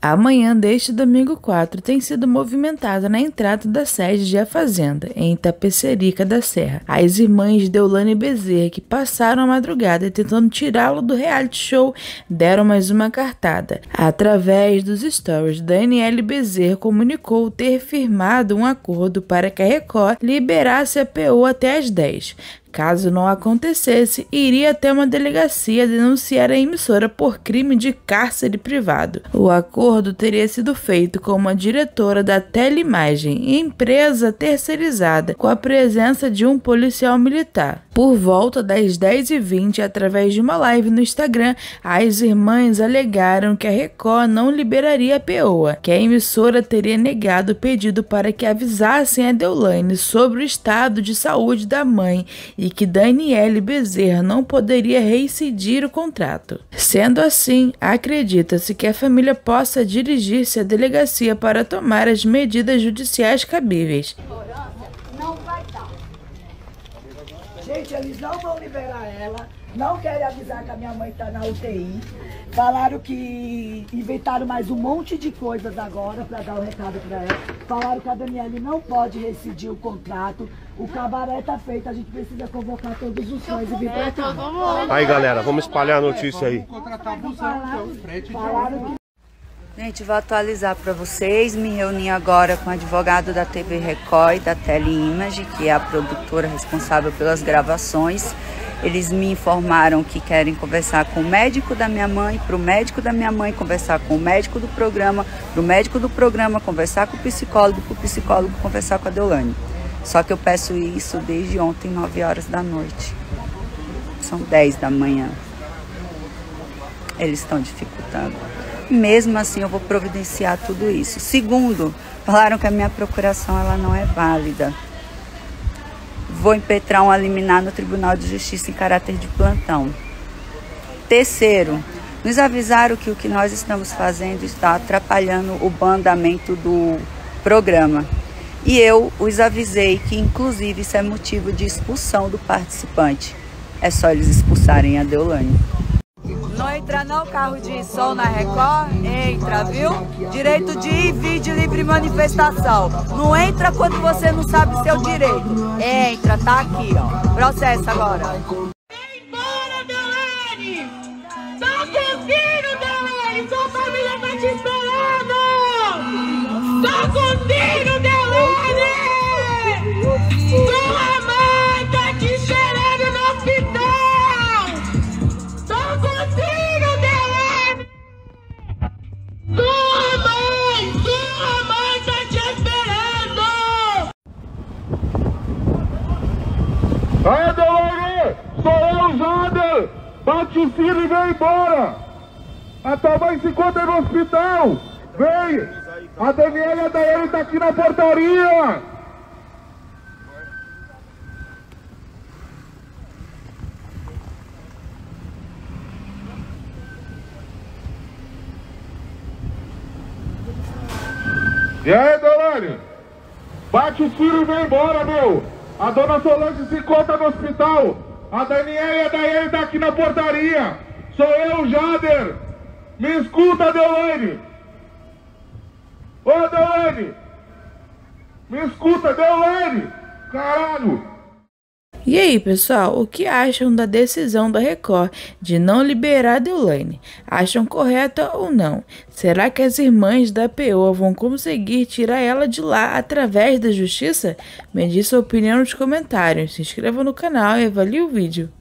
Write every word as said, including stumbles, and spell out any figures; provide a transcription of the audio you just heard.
A manhã deste domingo quatro tem sido movimentada na entrada da sede de A Fazenda, em Itapecerica da Serra. As irmãs Deolane Bezerra, que passaram a madrugada tentando tirá-lo do reality show, deram mais uma cartada. Através dos stories, Daniele Bezerra comunicou ter firmado um acordo para que a Record liberasse a P O até às dez. Caso não acontecesse, iria até uma delegacia denunciar a emissora por crime de cárcere privado. O acordo teria sido feito com uma diretora da Teleimagem, empresa terceirizada, com a presença de um policial militar. Por volta das dez e vinte, através de uma live no Instagram, as irmãs alegaram que a Record não liberaria a P O A, que a emissora teria negado o pedido para que avisassem a Deolane sobre o estado de saúde da mãe e que Daniele Bezerra não poderia reincidir o contrato. Sendo assim, acredita-se que a família possa dirigir-se à delegacia para tomar as medidas judiciais cabíveis. Não vai dar. Gente, eles não vão liberar ela, não querem avisar que a minha mãe está na U T I. Falaram que inventaram mais um monte de coisas agora para dar o recado para ela. Falaram que a Daniele não pode rescindir o contrato. O cabaré tá feito, a gente precisa convocar todos os fãs e vir pra cá. Aí, galera, vamos espalhar a notícia aí. Gente, vou atualizar para vocês. Me reuni agora com o advogado da T V Record e da Teleimagem, que é a produtora responsável pelas gravações. Eles me informaram que querem conversar com o médico da minha mãe, para o médico da minha mãe conversar com o médico do programa, para o médico do programa conversar com o psicólogo, para o psicólogo conversar com a Deolane. Só que eu peço isso desde ontem, nove horas da noite. São dez da manhã. Eles estão dificultando. Mesmo assim, eu vou providenciar tudo isso. Segundo, falaram que a minha procuração ela não é válida. Vou impetrar uma liminar no Tribunal de Justiça em caráter de plantão. Terceiro, nos avisaram que o que nós estamos fazendo está atrapalhando o andamento do programa. E eu os avisei que, inclusive, isso é motivo de expulsão do participante. É só eles expulsarem a Deolane. Não entra não, carro de som na Record? Entra, viu? Direito de ir, vir de livre manifestação. Não entra quando você não sabe seu direito. Entra, tá aqui, ó. Processo agora. Vem embora, Deolane! Tá contigo, Deolane! Sua família tá te esperando! Tá contigo, Deolane! Sua mãe tá te esperando no hospital! Tá contigo, Deolane! Sua mãe! Sua mãe tá te esperando! Aí, Deolane! Sou eu, Jader! Bate o filho e vem embora! A tua mãe se encontra no hospital! Vem! A Daniele e a Daiane tá aqui na portaria! E aí, Deolane? Bate o filho e vem embora, meu! A dona Solange se encontra no hospital! A Daniele e a Daiane tá aqui na portaria! Sou eu, Jader! Me escuta, Deolane! Ô, Deolane! Me escuta, Deolane! Caralho! E aí, pessoal, o que acham da decisão da Record de não liberar a Deolane? Acham correta ou não? Será que as irmãs da P O A vão conseguir tirar ela de lá através da justiça? Me diz sua opinião nos comentários, se inscreva no canal e avalie o vídeo.